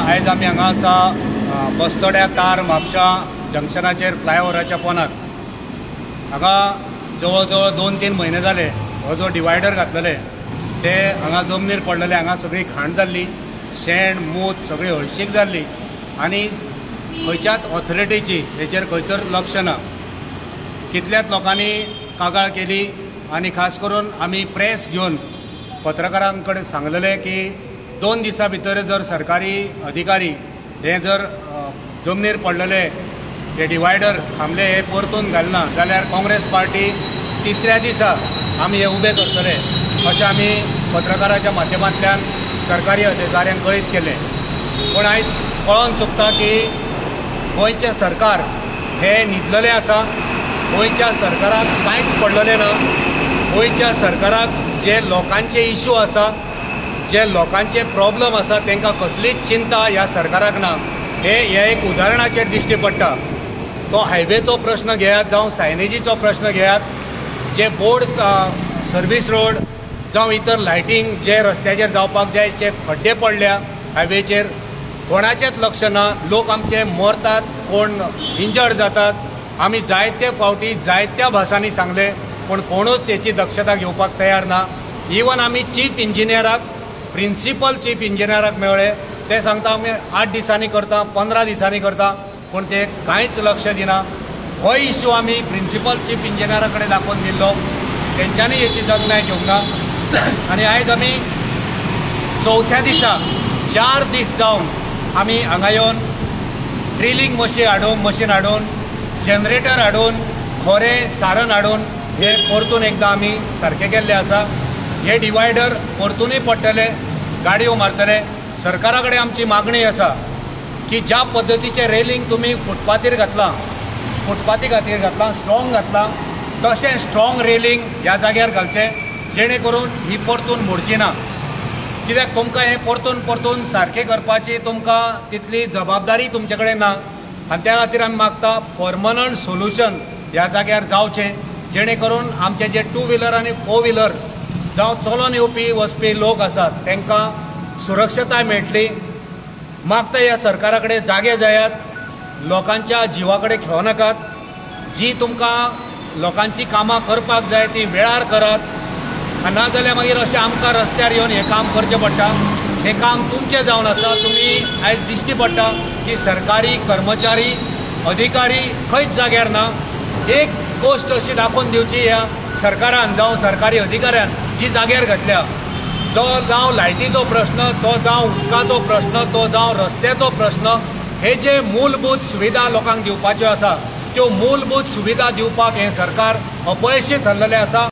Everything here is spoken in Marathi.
आयज आमी हांगा आसा बस्तोड्या तार म्हापशा जंक्शनाचेर फ्लायओव्हराच्या पोंदाक हांगा जवळ जवळ 2-3 म्हयने जाले हो जो डिवायडर घातलेले ते हांगा जमनीर पडलेले। हांगा सगळी घाण जाल्ली, शेण मूत सगळी हळशीक जाल्ली आनी खंयच्याच ऑथॉरिटीची हेचेर खंयचर लक्ष ना। कितल्याच लोकांनी कागाळ केली आनी खास करून आमी प्रेस घेवन पत्रकारां कडेन सांगलेले की 2 दिसां भितर जर सरकारी अधिकारी हे जर जमनीर पडलेले हे डिवायडर थांबले हे परतून घालना जाल्यार काँग्रेस पार्टी 3ऱ्या दिसा आमी हे उबे करतले अशें आमी पत्रकाराच्या माध्यमांतल्यान सरकारी अधिकाऱ्यांक कळीत केले। पूण आयज कळोन चुकता की गोंयचें सरकार हे न्हिदलेलें आसा। गोंयच्या सरकाराक कांयच पडलेलें ना। गोंयच्या सरकाराक जे लोकांचे इश्यू आसा, जे लोकांचे प्रॉब्लेम आसा तांकां कसलीच चिंता ह्या सरकाराक ना। हे एक उदाहरणाचेर दिश्टी पडटा। तो हायवेचो प्रश्न घेयात जावं सायनेजीचो प्रश्न घेयात, जे बोर्ड्स सर्वीस रोड जावं इतर लायटींग जे रस्त्याचेर जावपाक जाय जे खड्डे पडल्या हायवेचेर कोणाचेच लक्ष ना। लोक आमचे मरतात, कोण इंजर्ड जातात। आमी जायते फावटी जायत्या भासांनी सांगले पूण कोणूच हेची दक्षता घेवपाक तयार ना। इवन आमी चीफ इंजिनियराक, प्रिन्सिपल चीफ इंजिनियराक मेळ्ळे, ते सांगता आमी 8 दिसांनी करता, 15 दिसांनी करता, पूण ते कांयच लक्ष दिना। हो इश्यू आमी प्रिन्सिपल चीफ इंजिनियरा कडेन दाखोवन दिल्लो, तेंच्यांनी हेची जतनाय घेवंक ना। आनी आयज आमी 4थ्या दिसा 4 दीस जावन आमी हांगा येवन ड्रिलींग मशीन हाडून जनरेटर हाडून खोरें सारण हाडून हे परतून एकदां आमी सारके केल्ले आसा। हे डिवायडर परतूनय पडटले, गाडयो मारतले। सरकारा कडेन आमची मागणी आसा की ज्या पद्दतीचे रेलिंग तुमी फुटपाथीर घातला, फुटपाथी खातीर घातला, स्ट्रॉंग घातला, तशें स्ट्रॉंग रेलिंग ह्या जाग्यार घालचे जेणे करून ही परतून मोडची ना। कित्याक तुमकां हे परतून सारके करपाची तुमकां तितली जबाबदारी तुमचे कडेन ना। आनी त्या खातीर आमी मागता परमनंट सोल्युशन ह्या जाग्यार जावचें जेणे करून आमचे जे 2 व्हिलर आनी 4 व्हिलर जावं चलोन येवपी वचपी लोक आसात तांकां सुरक्षताय मेळटली। मागता ह्या सरकारा कडेन जागे जायात, लोकांच्या जिवा कडेन खेळो नाकात। जी तुमकां लोकांची कामां करपाक जाय ती वेळार करात, ना जाल्यार मागीर अशें आमकां रस्त्यार येवन हें काम करचें पडटा। हें काम तुमचें जावन आसा। तुमी आयज दिश्टी पडटा की सरकारी कर्मचारी अधिकारी खंयच जाग्यार ना। एक गोश्ट अशी दाखोवन दिवची ह्या सरकारान जावं सरकारी अधिकाऱ्यान जी जाग्यार घातल्या, जो जावं लायटीचो प्रश्न, तो जावं उदकाचो प्रश्न, तो जावं रस्त्याचो प्रश्न, हे जे मूलभूत सुविधा लोकांक दिवपाच्यो आसा त्यो मूलभूत सुविधा दिवपाक हें सरकार अपयशी थारलेलें आसा।